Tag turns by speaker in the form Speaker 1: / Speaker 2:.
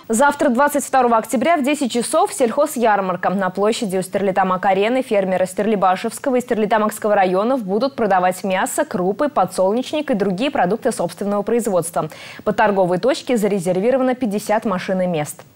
Speaker 1: Завтра, 22 октября, в 10 часов сельхозярмарка. На площади у Стерлитамак-арены фермеры Стерлибашевского и Стерлитамакского районов будут продавать мясо, крупы, подсолнечник и другие продукты собственного производства. Под торговые точки зарезервировано 50 машин и мест.